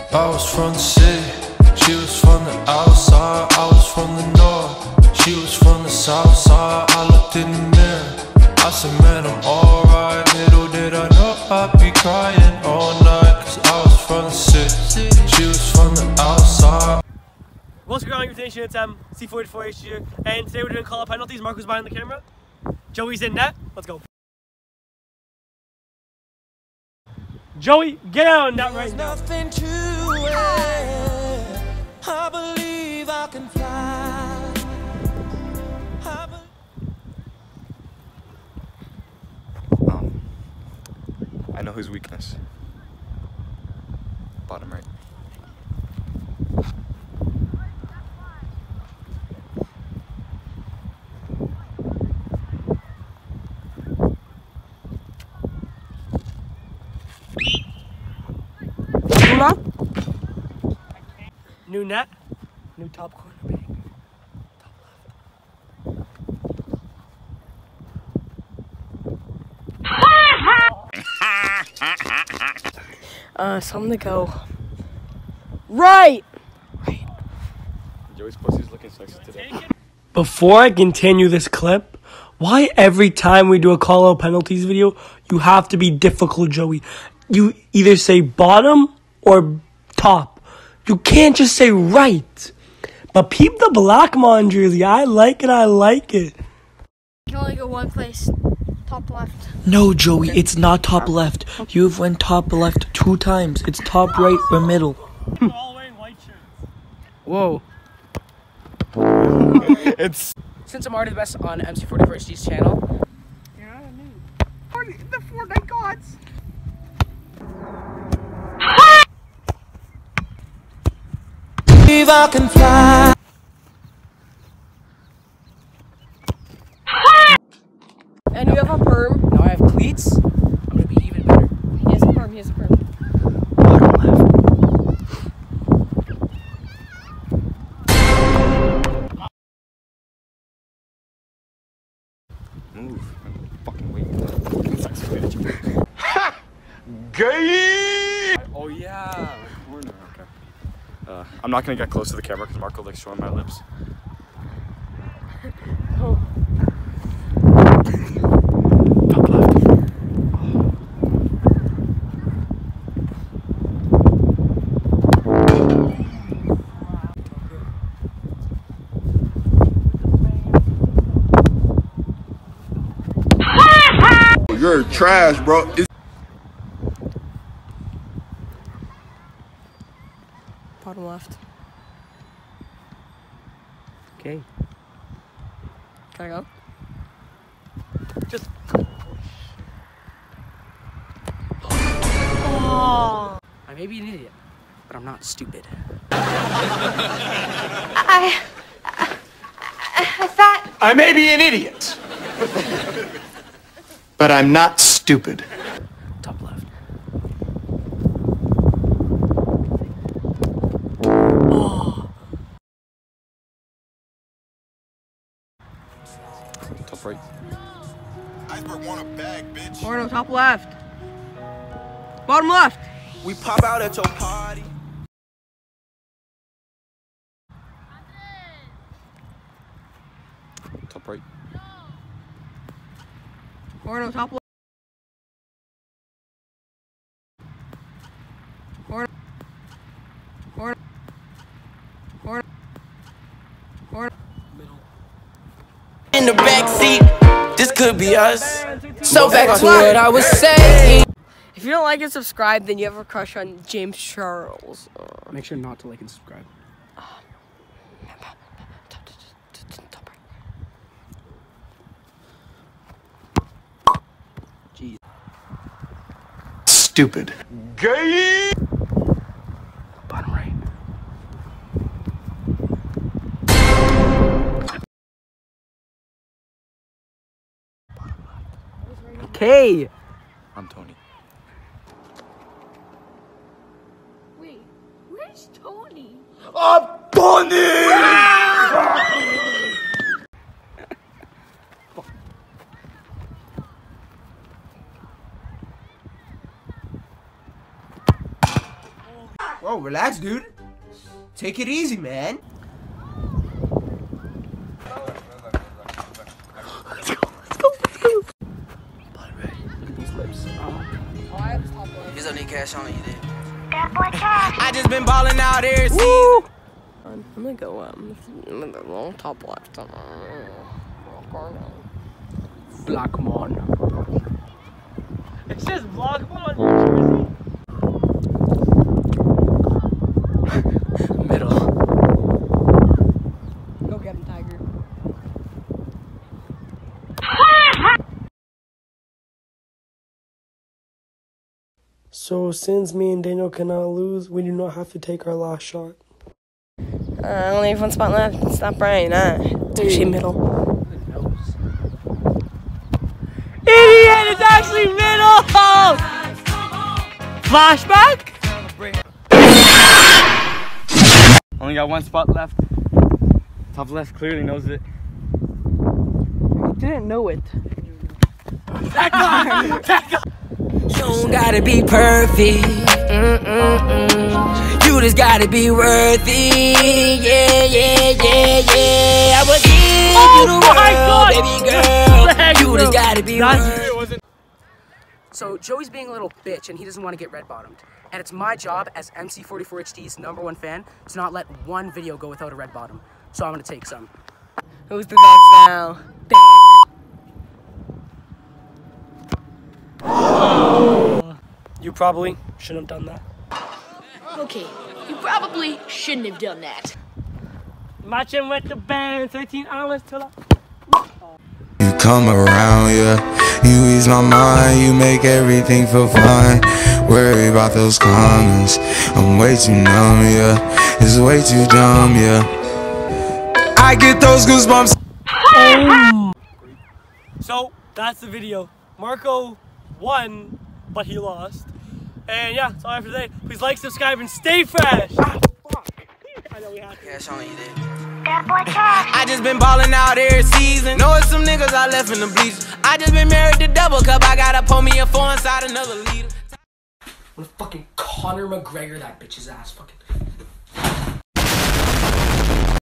I was from the city, she was from the outside. I was from the north, she was from the south side. I looked in the mirror, I said, man, I'm alright. Little did I know I'd be crying all night, cause I was from the city, she was from the outside. What's going on, your nation? It's C44H here, and today we're doing call-out penalties. Marco's behind the camera, Joey's in net. Let's go. Joey, get out on that right now. Nothing to it. I believe I can fly. I know his weakness. Bottom right. New net, new top corner bag, top left. Something to go. Right! Joey's pussy's looking sexy today. Before I continue this clip, why every time we do a call-out penalties video, you have to be difficult, Joey? You either say bottom or top. You can't just say right. But peep the black mon jersey. I like it, I like it. You can only go one place. Top left. No, Joey, it's not top left. You've went top left 2 times. It's top right or middle. All wearing white shirts. Whoa. It's Since I'm already the best on MC44HD's channel. You're not a noob. The Fortnite gods. Believe I can fly. And you have a perm. Now I have cleats. I'm gonna be even better. He has a perm, he has a perm. Bottom left. move. Fucking wait. Ha! Gay! Oh yeah, corner. Okay. I'm not gonna get close to the camera because Marco likes showing my lips. Oh. Top left. You're trash, bro. Bottom left. Okay. Can I go? Just. Oh. I may be an idiot, but I'm not stupid. I thought. I may be an idiot, but I'm not stupid. Top left. Top right. Iceberg want a bag, bitch. Or no, top left. Bottom left. We pop out at your party. Top right. Or no, top left. Or In the backseat, this could be us. So back to what I was saying. If you don't like and subscribe, then you have a crush on James Charles. Make sure not to like and subscribe. Jeez. Stupid. Gay! Bottom right. Okay. I'm Tony. Wait, where's Tony? I'm Tony! Whoa, relax, dude. Take it easy, man. He's on the cash on you there. I just been balling out here. I'm gonna go the long top left. Blackmon. It says Blackmon on Jersey. Middle. Go get him, Tiger. So since me and Daniel cannot lose, we do not have to take our last shot. Only have one spot left. It's not Brian, It's actually middle. Idiot! It's actually middle! Flashback? Only got one spot left. Top left clearly knows it. You didn't know it. You don't gotta be perfect. You just gotta be worthy. Yeah, yeah, yeah, yeah. I will give you the world, baby girl. You just gotta be worthy. So Joey's being a little bitch and he doesn't want to get red bottomed. And it's my job as MC44HD's #1 fan to not let one video go without a red bottom. So I'm gonna take some. Who's the best now? You probably shouldn't have done that. Okay, you probably shouldn't have done that. Matching with the band, 13 hours till You come around, yeah. You ease my mind, you make everything feel fine. Worry about those comments. I'm way too numb, yeah. It's way too dumb, yeah. I get those goosebumps. So that's the video. Marco won, but he lost. And yeah, that's all I have for today. Please like, subscribe, and stay fresh. Fuck. I know we have to. Cash on you there. I just been balling out every season. Know it's some niggas I left in the bleachers. I just been married to double cup. I gotta pull me a 4 inside another leader. I'm gonna fucking Conor McGregor that bitch's ass. Fucking.